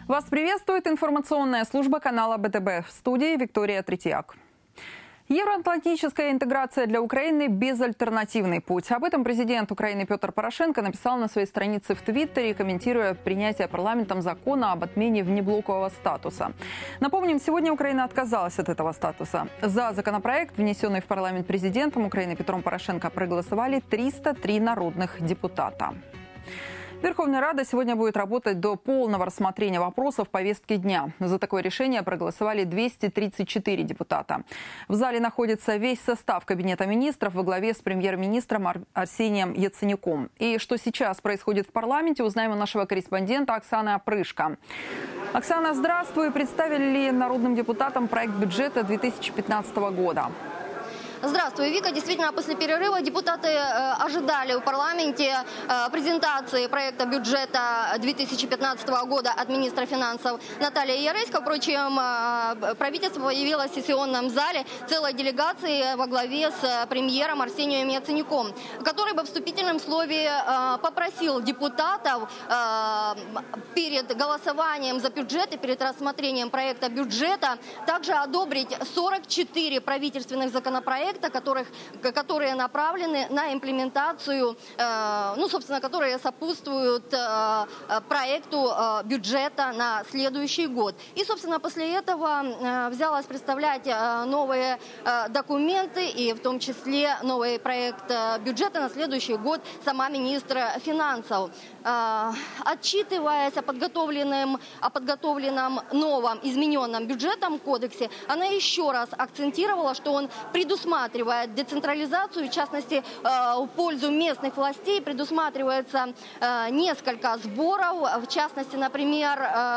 Вас приветствует информационная служба канала БТБ. В студии Виктория Третьяк. Евроатлантическая интеграция для Украины – безальтернативный путь. Об этом президент Украины Петр Порошенко написал на своей странице в Твиттере, комментируя принятие парламентом закона об отмене внеблокового статуса. Напомним, сегодня Украина отказалась от этого статуса. За законопроект, внесенный в парламент президентом Украины Петром Порошенко, проголосовали 303 народных депутата. Верховная Рада сегодня будет работать до полного рассмотрения вопросов повестки дня. За такое решение проголосовали 234 депутата. В зале находится весь состав Кабинета министров во главе с премьер-министром Арсением Яценюком. И что сейчас происходит в парламенте, узнаем у нашего корреспондента Оксаны Опрышко. Оксана, здравствуй. Представили ли народным депутатам проект бюджета 2015 года? Здравствуй, Вика. Действительно, после перерыва депутаты ожидали в парламенте презентации проекта бюджета 2015 года от министра финансов Натальи Яресько. Впрочем, правительство появилось в сессионном зале целой делегации во главе с премьером Арсением Яценюком, который в вступительном слове попросил депутатов перед голосованием за бюджет и перед рассмотрением проекта бюджета также одобрить 44 правительственных законопроектов, которые направлены на имплементацию, собственно, которые сопутствуют проекту бюджета на следующий год. И, собственно, после этого взялась представлять новые документы, и в том числе новый проект бюджета на следующий год сама министр финансов. Отчитываясь о подготовленном новом измененном бюджетном кодексе, она еще раз акцентировала, что он предусматривает децентрализацию, в частности, в пользу местных властей предусматривается несколько сборов, в частности, например,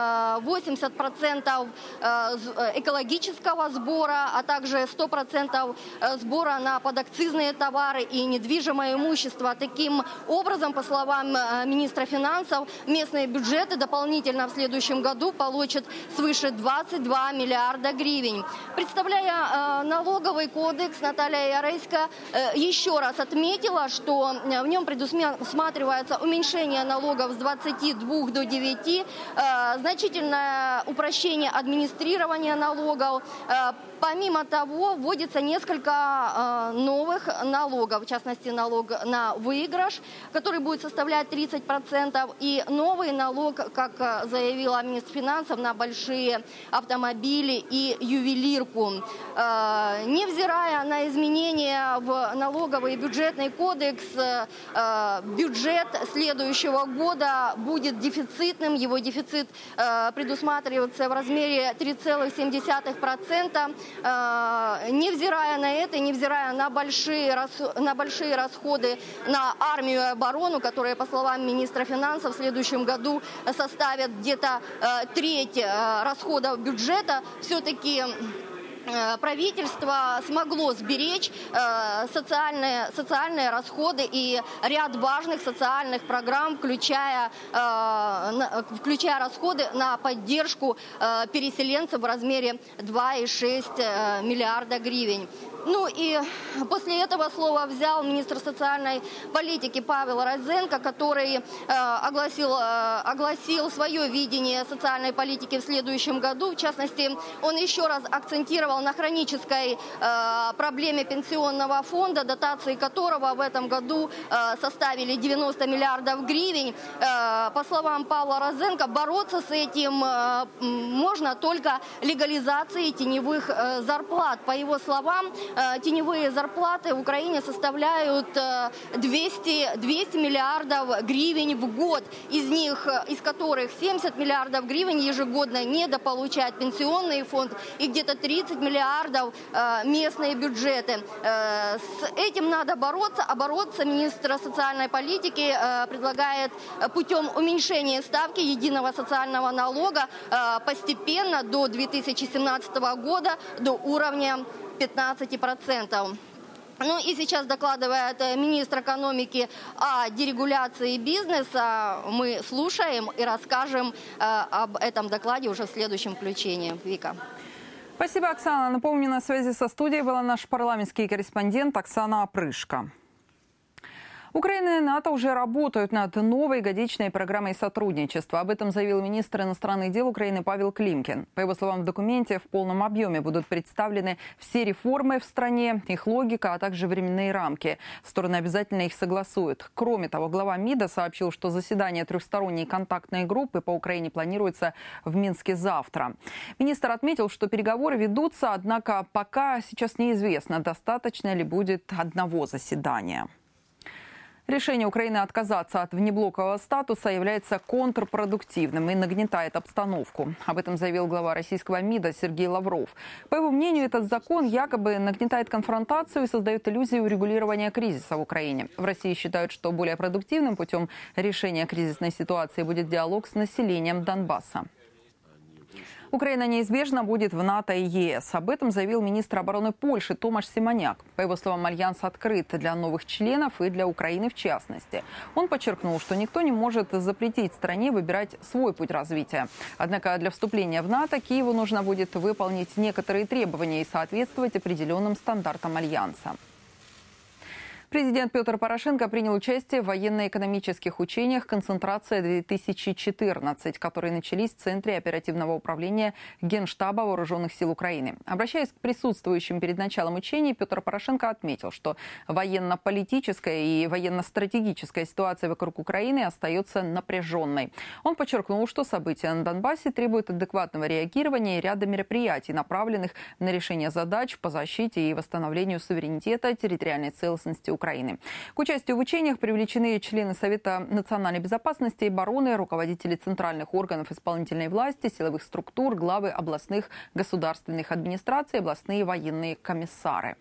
80% экологического сбора, а также 100% сбора на подакцизные товары и недвижимое имущество. Таким образом, по словам министра финансов, местные бюджеты дополнительно в следующем году получат свыше 22 миллиарда гривен. Представляя налоговый кодекс, Наталья Яресько еще раз отметила, что в нем предусматривается уменьшение налогов с 22 до 9, значительное упрощение администрирования налогов. Помимо того, вводится несколько новых налогов, в частности, налог на выигрыш, который будет составлять 30%, и новый налог, как заявила министр финансов, на большие автомобили и ювелирку. Невзирая на изменения в налоговый и бюджетный кодекс, бюджет следующего года будет дефицитным. Его дефицит предусматривается в размере 3,7%. Невзирая на это, невзирая на большие расходы на армию и оборону, которые, по словам министра финансов, в следующем году составят где-то треть расходов бюджета, все-таки правительство смогло сберечь социальные расходы и ряд важных социальных программ, включая расходы на поддержку переселенцев в размере 2,6 миллиарда гривен. Ну и после этого слово взял министр социальной политики Павел Розенко, который огласил свое видение социальной политики в следующем году. В частности, он еще раз акцентировал на хронической проблеме пенсионного фонда, дотации которого в этом году составили 90 миллиардов гривен. По словам Павла Розенко, бороться с этим можно только легализацией теневых зарплат. По его словам, теневые зарплаты в Украине составляют 200 миллиардов гривен в год, из которых 70 миллиардов гривен ежегодно недополучает пенсионный фонд и где-то 30 миллиардов местные бюджеты. С этим надо бороться, а бороться министр социальной политики предлагает путем уменьшения ставки единого социального налога постепенно до 2017 года до уровня 15%. Ну и сейчас докладывает министр экономики о дерегуляции бизнеса. Мы слушаем и расскажем об этом докладе уже в следующем включении. Вика. Спасибо, Оксана. Напомню, на связи со студией была наш парламентский корреспондент Оксана Опрышко. Украина и НАТО уже работают над новой годичной программой сотрудничества. Об этом заявил министр иностранных дел Украины Павел Климкин. По его словам, в документе в полном объеме будут представлены все реформы в стране, их логика, а также временные рамки. Стороны обязательно их согласуют. Кроме того, глава МИДа сообщил, что заседание трехсторонней контактной группы по Украине планируется в Минске завтра. Министр отметил, что переговоры ведутся, однако пока сейчас неизвестно, достаточно ли будет одного заседания. Решение Украины отказаться от внеблокового статуса является контрпродуктивным и нагнетает обстановку. Об этом заявил глава российского МИДа Сергей Лавров. По его мнению, этот закон якобы нагнетает конфронтацию и создает иллюзию урегулирования кризиса в Украине. В России считают, что более продуктивным путем решения кризисной ситуации будет диалог с населением Донбасса. Украина неизбежно будет в НАТО и ЕС. Об этом заявил министр обороны Польши Томаш Симоняк. По его словам, альянс открыт для новых членов и для Украины в частности. Он подчеркнул, что никто не может запретить стране выбирать свой путь развития. Однако для вступления в НАТО Киеву нужно будет выполнить некоторые требования и соответствовать определенным стандартам альянса. Президент Петр Порошенко принял участие в военно-экономических учениях «Концентрация-2014», которые начались в Центре оперативного управления Генштаба Вооруженных сил Украины. Обращаясь к присутствующим перед началом учений, Петр Порошенко отметил, что военно-политическая и военно-стратегическая ситуация вокруг Украины остается напряженной. Он подчеркнул, что события на Донбассе требуют адекватного реагирования и ряда мероприятий, направленных на решение задач по защите и восстановлению суверенитета, территориальной целостности Украины. К участию в учениях привлечены члены Совета национальной безопасности и обороны, руководители центральных органов исполнительной власти, силовых структур, главы областных государственных администраций, областные военные комиссары.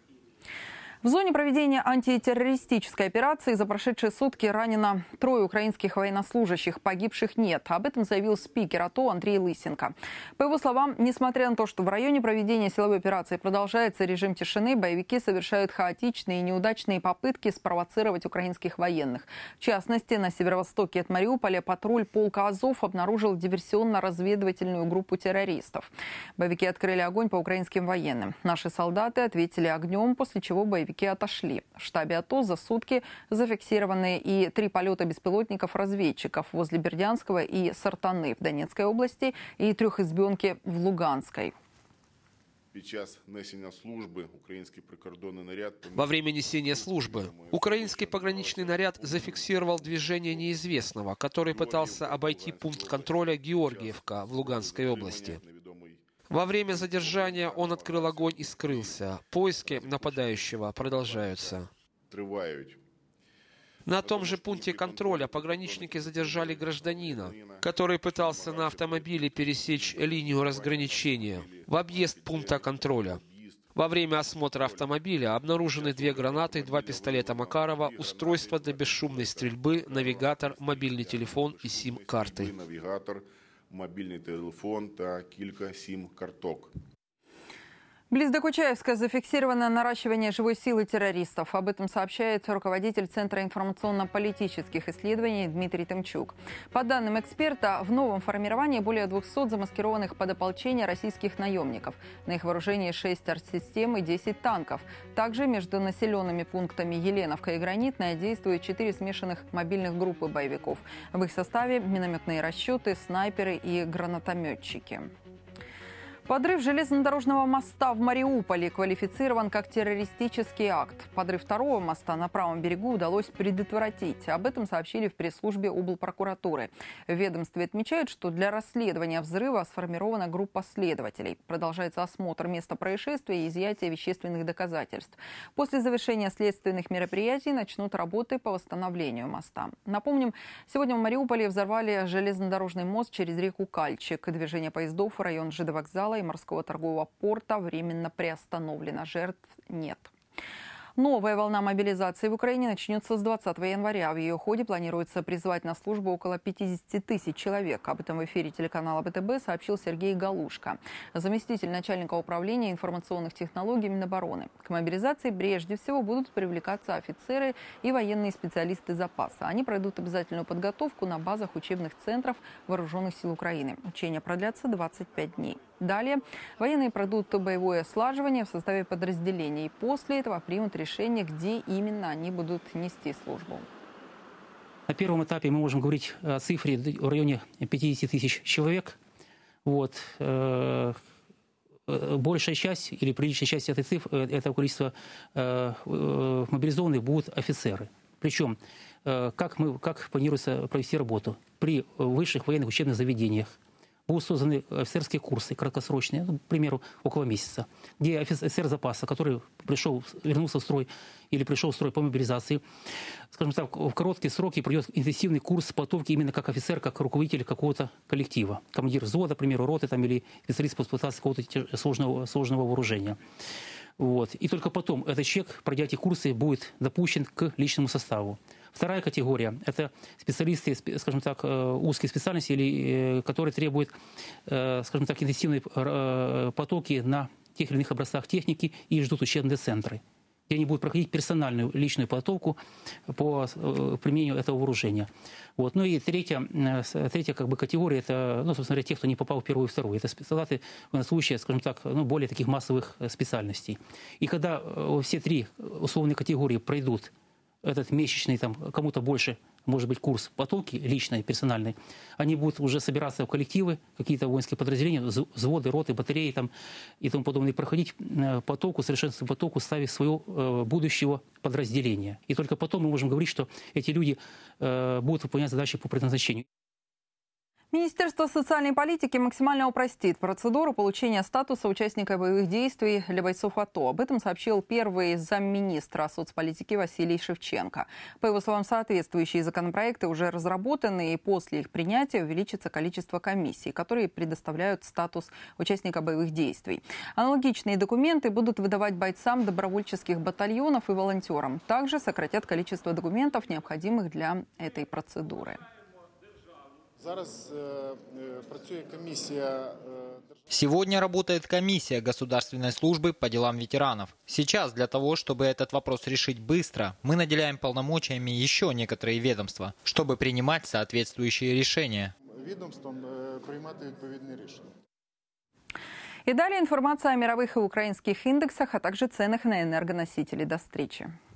В зоне проведения антитеррористической операции за прошедшие сутки ранено 3 украинских военнослужащих, погибших нет. Об этом заявил спикер АТО Андрей Лысенко. По его словам, несмотря на то, что в районе проведения силовой операции продолжается режим тишины, боевики совершают хаотичные и неудачные попытки спровоцировать украинских военных. В частности, на северо-востоке от Мариуполя патруль полка «Азов» обнаружил диверсионно-разведывательную группу террористов. Боевики открыли огонь по украинским военным. Наши солдаты ответили огнем, после чего боевики отошли. В штабе АТО за сутки зафиксированы и 3 полета беспилотников-разведчиков возле Бердянского и Сартаны в Донецкой области и 3 избенки в Луганской. Во время несения службы украинский пограничный наряд зафиксировал движение неизвестного, который пытался обойти пункт контроля Георгиевка в Луганской области. Во время задержания он открыл огонь и скрылся. Поиски нападающего продолжаются. На том же пункте контроля пограничники задержали гражданина, который пытался на автомобиле пересечь линию разграничения в объезд пункта контроля. Во время осмотра автомобиля обнаружены 2 гранаты, 2 пистолета Макарова, устройство для бесшумной стрельбы, навигатор, мобильный телефон и сим-карты. Мобільний телефон та кілька сім-карток. Близ Докучаевска зафиксировано наращивание живой силы террористов. Об этом сообщает руководитель Центра информационно-политических исследований Дмитрий Тымчук. По данным эксперта, в новом формировании более 200 замаскированных под ополчение российских наемников. На их вооружении 6 артсистем и 10 танков. Также между населенными пунктами Еленовка и Гранитная действуют 4 смешанных мобильных группы боевиков. В их составе минометные расчеты, снайперы и гранатометчики. Подрыв железнодорожного моста в Мариуполе квалифицирован как террористический акт. Подрыв 2-го моста на правом берегу удалось предотвратить. Об этом сообщили в пресс-службе облпрокуратуры. В ведомстве отмечают, что для расследования взрыва сформирована группа следователей. Продолжается осмотр места происшествия и изъятие вещественных доказательств. После завершения следственных мероприятий начнут работы по восстановлению моста. Напомним, сегодня в Мариуполе взорвали железнодорожный мост через реку Кальчик. Движение поездов в район ЖД-вокзала и морского торгового порта временно приостановлено. Жертв нет. Новая волна мобилизации в Украине начнется с 20 января. В ее ходе планируется призвать на службу около 50 тысяч человек. Об этом в эфире телеканала БТБ сообщил Сергей Галушка, заместитель начальника управления информационных технологий Минобороны. К мобилизации прежде всего будут привлекаться офицеры и военные специалисты запаса. Они пройдут обязательную подготовку на базах учебных центров Вооруженных сил Украины. Учения продлятся 25 дней. Далее военные пройдут боевое слаживание в составе подразделений. После этого примут решение, где именно они будут нести службу. На первом этапе мы можем говорить о цифре в районе 50 тысяч человек. Вот. Большая часть или приличная часть этой цифры, этого количества мобилизованных будут офицеры. Причем, как планируется провести работу? При высших военных учебных заведениях будут созданы офицерские курсы краткосрочные, к примеру, около месяца, где офицер запаса, который вернулся в строй или пришел в строй по мобилизации, скажем так, в короткие сроки пройдет интенсивный курс подготовки именно как офицер, как руководитель какого-то коллектива. Командир взвода, к примеру, роты там, или специалист по эксплуатации какого-то сложного вооружения. Вот. И только потом этот человек, пройдя эти курсы, будет допущен к личному составу. Вторая категория – это специалисты, скажем так, узких специальностей, или, которые требуют, скажем так, интенсивные потоки на тех или иных образцах техники и ждут учебные центры, где они будут проходить персональную личную подготовку по применению этого вооружения. Вот. Ну и третья как бы, категория – это, ну, собственно говоря, те, кто не попал в первую и вторую. Это солдаты, военнослужащие, скажем так, ну, более таких массовых специальностей. И когда все три условные категории пройдут этот месячный, там, кому-то больше, может быть, курс подготовки личной, персональной, они будут уже собираться в коллективы, какие-то воинские подразделения, взводы, роты, батареи там, и тому подобное, проходить потоку, совершенствовать потоку, ставить своего будущего подразделения. И только потом мы можем говорить, что эти люди будут выполнять задачи по предназначению. Министерство социальной политики максимально упростит процедуру получения статуса участника боевых действий для бойцов АТО. Об этом сообщил первый замминистра соцполитики Василий Шевченко. По его словам, соответствующие законопроекты уже разработаны, и после их принятия увеличится количество комиссий, которые предоставляют статус участника боевых действий. Аналогичные документы будут выдавать бойцам добровольческих батальонов и волонтерам. Также сократят количество документов, необходимых для этой процедуры. Сегодня работает комиссия Государственной службы по делам ветеранов. Сейчас для того, чтобы этот вопрос решить быстро, мы наделяем полномочиями еще некоторые ведомства, чтобы принимать соответствующие решения. И далее информация о мировых и украинских индексах, а также ценах на энергоносители. До встречи.